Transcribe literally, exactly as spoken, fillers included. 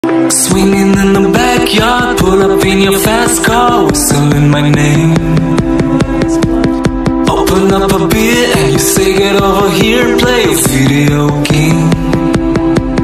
Swinging in the backyard, pull up in your fast car, whistling my name. Open up a beer and you say get over here and play a video game.